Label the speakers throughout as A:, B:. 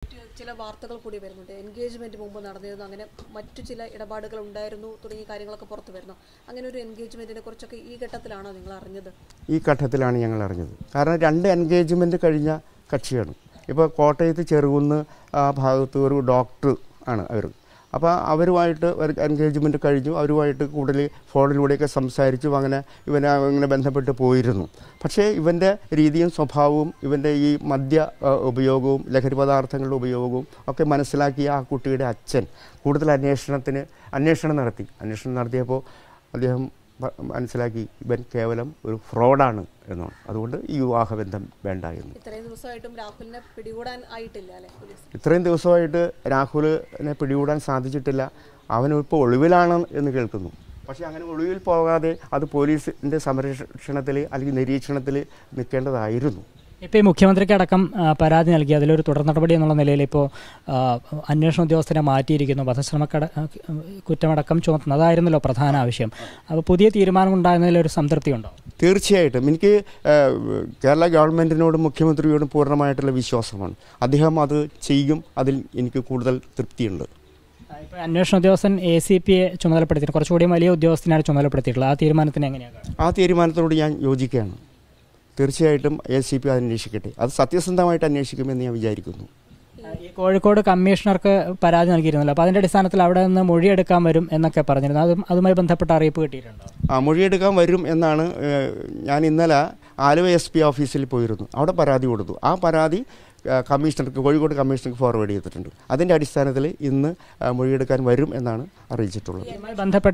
A: ചില വാർത്തകൾ കൂടി വരുന്നുണ്ട്. എൻഗേജ്മെന്റ് മുമ്പ് നടന്നിരുന്നു, അങ്ങനെ മറ്റു ചില ഇടപാടുകൾ ഉണ്ടായിരുന്നു തുടങ്ങിയ കാര്യങ്ങളൊക്കെ പുറത്തു വരുന്നു. അങ്ങനെ ഒരു എൻഗേജ്മെന്റിനെ കുറിച്ചൊക്കെ ഈ ഘട്ടത്തിലാണോ നിങ്ങൾ അറിഞ്ഞത്?
B: ഈ ഘട്ടത്തിലാണ് ഞങ്ങൾ അറിഞ്ഞത്. കാരണം 2 എൻഗേജ്മെന്റ് കഴിഞ്ഞ കക്ഷിയാണ്. ഇപ്പോൾ കോട്ടയത്ത് ചെറുകുന്ന് ആ ഭാഗത്ത് ഒരു ഡോക്ടർ ആണ് അവർ. അപ്പോൾ അവരുമായിട്ട് ഒരു എൻഗേജ്മെൻറ്റ് കഴിഞ്ഞു. അവരുമായിട്ട് കൂടുതൽ ഫോണിലൂടെയൊക്കെ സംസാരിച്ചു. ഇവനെ ബന്ധപ്പെട്ട് പോയിരുന്നു. പക്ഷേ ഇവൻ്റെ രീതിയും സ്വഭാവവും ഇവൻ്റെ ഈ മദ്യ ഉപയോഗവും ലഹരി പദാർത്ഥങ്ങളുടെ ഉപയോഗവും ഒക്കെ മനസ്സിലാക്കിയ ആ കുട്ടിയുടെ അച്ഛൻ കൂടുതൽ അന്വേഷണം നടത്തിയപ്പോൾ അദ്ദേഹം മനസ്സിലാക്കി ഇവൻ കേവലം ഒരു ഫ്രോഡാണ് എന്നാണ്. അതുകൊണ്ട് ഈ വിവാഹബന്ധം വേണ്ട എന്ന്.
A: ഇത്രയും ദിവസമായിട്ടും രാഹുലിനെ പിടികൂടാൻ ആയിട്ടില്ല അല്ലേ?
B: ഇത്രയും ദിവസമായിട്ട് രാഹുലിനെ പിടികൂടാൻ സാധിച്ചിട്ടില്ല. അവനിപ്പോൾ ഒളിവിലാണ് എന്ന് കേൾക്കുന്നു. പക്ഷേ അങ്ങനെ ഒളിവിൽ പോകാതെ അത് പോലീസിൻ്റെ സംരക്ഷണത്തിൽ അല്ലെങ്കിൽ നിരീക്ഷണത്തിൽ നിൽക്കേണ്ടതായിരുന്നു.
C: ഇപ്പോൾ ഈ മുഖ്യമന്ത്രിക്ക് അടക്കം പരാതി നൽകി അതിലൊരു തുടർ നടപടി എന്നുള്ള നിലയിൽ ഇപ്പോൾ അന്വേഷണ ഉദ്യോഗസ്ഥരെ മാറ്റിയിരിക്കുന്നു. വധശ്രമ കുറ്റമടക്കം ചുമത്തുന്നു. അതായിരുന്നല്ലോ പ്രധാന ആവശ്യം. അപ്പോൾ പുതിയ തീരുമാനം ഉണ്ടാകുന്നതിലൊരു സംതൃപ്തി ഉണ്ടോ?
B: തീർച്ചയായിട്ടും എനിക്ക് കേരള ഗവൺമെൻറ്റിനോടും മുഖ്യമന്ത്രിയോടും പൂർണ്ണമായിട്ടുള്ള വിശ്വാസമാണ്. അദ്ദേഹം അത് ചെയ്യും. അതിൽ എനിക്ക് കൂടുതൽ തൃപ്തിയുണ്ട്.
C: ഇപ്പോൾ അന്വേഷണ ഉദ്യോഗസ്ഥൻ ACPയെ ചുമതലപ്പെടുത്തിയിട്ട് കുറച്ചുകൂടി വലിയ ഉദ്യോഗസ്ഥനാണ് ചുമതലപ്പെടുത്തിയിട്ടുള്ളത്. ആ തീരുമാനത്തിന് എങ്ങനെയാണ്?
B: ആ തീരുമാനത്തോട് ഞാൻ യോജിക്കുകയാണ്. തീർച്ചയായിട്ടും ACP അത് അന്വേഷിക്കട്ടെ. അത് സത്യസന്ധമായിട്ട് അന്വേഷിക്കുമെന്ന് ഞാൻ വിചാരിക്കുന്നു.
C: ഈ കോഴിക്കോട് കമ്മീഷണർക്ക് പരാതി നൽകിയിരുന്നല്ലോ. അപ്പോൾ അതിൻ്റെ അടിസ്ഥാനത്തിൽ അവിടെ നിന്ന് മൊഴിയെടുക്കാൻ വരും എന്നൊക്കെ പറഞ്ഞിരുന്നു. അതുമായി ബന്ധപ്പെട്ട അറിയിപ്പ് കിട്ടിയിട്ടുണ്ടോ?
B: മൊഴിയെടുക്കാൻ വരും എന്നാണ്. ഞാൻ ഇന്നലെ ആലുവ SP ഓഫീസിൽ പോയിരുന്നു. അവിടെ പരാതി കൊടുത്തു. ആ പരാതി കോഴിക്കോട് കമ്മീഷണർക്ക് ഫോർവേഡ് ചെയ്തിട്ടുണ്ട്. അതിൻ്റെ അടിസ്ഥാനത്തിൽ ഇന്ന് മൊഴിയെടുക്കാൻ വരും എന്നാണ് അറിയിച്ചിട്ടുള്ളത്.
C: ബന്ധപ്പെട്ട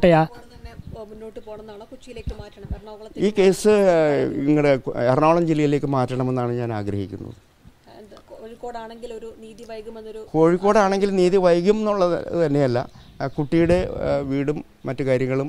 B: ഈ കേസ് നിങ്ങളുടെ എറണാകുളം ജില്ലയിലേക്ക് മാറ്റണമെന്നാണ് ഞാൻ ആഗ്രഹിക്കുന്നത്. കോഴിക്കോടാണെങ്കിൽ നീതി വൈകും എന്നുള്ളത് തന്നെയല്ല, കുട്ടിയുടെ വീടും മറ്റു കാര്യങ്ങളും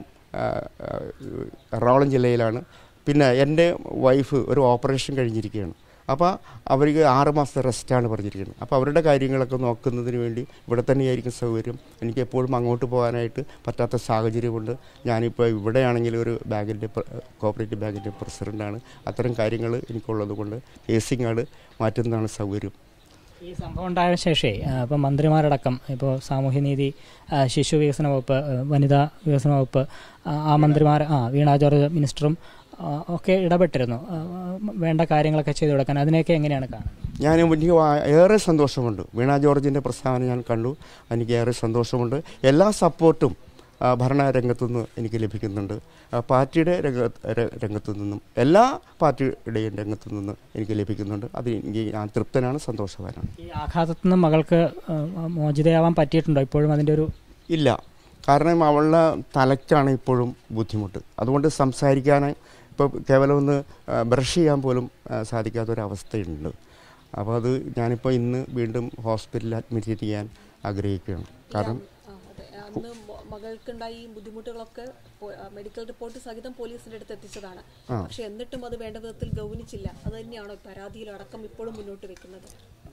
B: എറണാകുളം ജില്ലയിലാണ്. പിന്നെ എൻ്റെ വൈഫ് ഒരു ഓപ്പറേഷൻ കഴിഞ്ഞിരിക്കുകയാണ്. അപ്പോൾ അവർക്ക് 6 മാസത്തെ റെസ്റ്റാണ് പറഞ്ഞിരിക്കുന്നത്. അപ്പോൾ അവരുടെ കാര്യങ്ങളൊക്കെ നോക്കുന്നതിന് വേണ്ടി ഇവിടെ തന്നെയായിരിക്കും സൗകര്യം. എനിക്ക് എപ്പോഴും അങ്ങോട്ട് പോകാനായിട്ട് പറ്റാത്ത സാഹചര്യമുണ്ട്. ഞാനിപ്പോൾ ഇവിടെയാണെങ്കിൽ ഒരു കോപ്പറേറ്റീവ് ബാങ്കിൻ്റെ പ്രസിഡൻ്റാണ്. അത്തരം കാര്യങ്ങൾ എനിക്കുള്ളത് കൊണ്ട് കേസിങ്ങാട് മാറ്റുന്നതാണ് സൗകര്യം.
C: ഈ സംഭവം ഉണ്ടായ ശേഷമേ ഇപ്പോൾ മന്ത്രിമാരടക്കം ഇപ്പോൾ സാമൂഹ്യനീതി, ശിശു വികസന വകുപ്പ്, വനിതാ വികസന വകുപ്പ് ആ മന്ത്രിമാർ വീണ ജോർജ് മിനിസ്റ്ററും ഒക്കെ ഇടപെട്ടിരുന്നു വേണ്ട കാര്യങ്ങളൊക്കെ ചെയ്തു കൊടുക്കാൻ. അതിനെയൊക്കെ എങ്ങനെയാണ് കാണുന്നത്?
B: എനിക്ക് ഏറെ സന്തോഷമുണ്ട്. വീണ ജോർജിൻ്റെ പ്രസ്താവന ഞാൻ കണ്ടു. എനിക്ക് ഏറെ സന്തോഷമുണ്ട്. എല്ലാ സപ്പോർട്ടും ഭരണരംഗത്തുനിന്ന് എനിക്ക് ലഭിക്കുന്നുണ്ട്. പാർട്ടിയുടെ രംഗത്തു നിന്നും എല്ലാ പാർട്ടിയുടെയും രംഗത്തു നിന്ന് എനിക്ക് ലഭിക്കുന്നുണ്ട്. അത് എനിക്ക് ഞാൻ തൃപ്തനാണ്, സന്തോഷവാനാണ്.
C: ഈ ആഘാതത്തിൽ നിന്ന് മകൾക്ക് മോചിതയാവാൻ പറ്റിയിട്ടുണ്ടോ ഇപ്പോഴും? അതിൻ്റെ ഒരു
B: ഇല്ല. കാരണം അവളുടെ തലയ്ക്കാണ് ഇപ്പോഴും ബുദ്ധിമുട്ട്. അതുകൊണ്ട് സംസാരിക്കാൻ ഇപ്പോൾ കേവലം ഒന്ന് ബ്രഷ് ചെയ്യാൻ പോലും സാധിക്കാത്തൊരവസ്ഥയുണ്ട്. അപ്പോൾ അത് ഞാനിപ്പോൾ ഇന്ന് വീണ്ടും ഹോസ്പിറ്റലിൽ അഡ്മിറ്റ് ചെയ്യാൻ ആഗ്രഹിക്കുകയാണ്. കാരണം
A: അന്ന് മകൾക്കുണ്ടായ ഈ ബുദ്ധിമുട്ടുകളൊക്കെ മെഡിക്കൽ റിപ്പോർട്ട് സഹിതം പോലീസിന്റെ അടുത്ത് എത്തിച്ചതാണ്. പക്ഷെ എന്നിട്ടും അത് വേണ്ട വിധത്തിൽ ഗൗനിച്ചില്ല. അത് തന്നെയാണോ പരാതിയിലടക്കം ഇപ്പോഴും മുന്നോട്ട് വെക്കുന്നത്?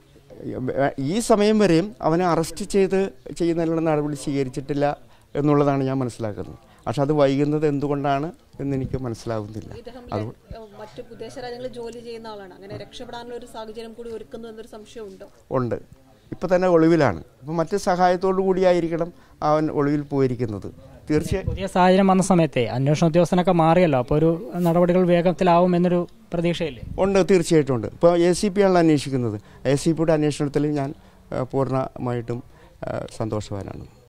B: ഈ സമയം വരെയും അവനെ അറസ്റ്റ് ചെയ്യുന്നതിനുള്ള നടപടി സ്വീകരിച്ചിട്ടില്ല എന്നുള്ളതാണ് ഞാൻ മനസ്സിലാക്കുന്നത്. പക്ഷെ അത് വൈകുന്നത് എന്തുകൊണ്ടാണ് എന്നെനിക്ക് മനസ്സിലാവുന്നില്ല.
A: മറ്റു വിദേശ രാജ്യങ്ങളിൽ ജോലി ചെയ്യുന്ന ആളാണ്. അങ്ങനെ രക്ഷപ്പെടാനുള്ള ഒരു സാഹചര്യം കൂടി ഒരുക്കുന്നു എന്നൊരു സംശയമുണ്ടോ?
B: ഉണ്ട്. ഇപ്പം തന്നെ ഒളിവിലാണ്. അപ്പം മറ്റ് സഹായത്തോടു കൂടിയായിരിക്കണം അവൻ ഒളിവിൽ പോയിരിക്കുന്നത്. തീർച്ചയായും
C: പുതിയ സാഹചര്യം വന്ന സമയത്തെ അന്വേഷണ ഉദ്യോഗസ്ഥനൊക്കെ മാറിയല്ലോ. അപ്പോൾ ഒരു നടപടികൾ വേഗത്തിലാവും എന്നൊരു പ്രതീക്ഷയില്ലേ?
B: ഉണ്ട്, തീർച്ചയായിട്ടും ഉണ്ട്. ഇപ്പോൾ ACP ആണല്ലോ അന്വേഷിക്കുന്നത്. ACPയുടെ അന്വേഷണത്തിൽ ഞാൻ പൂർണ്ണമായിട്ടും സന്തോഷവാനാണ്.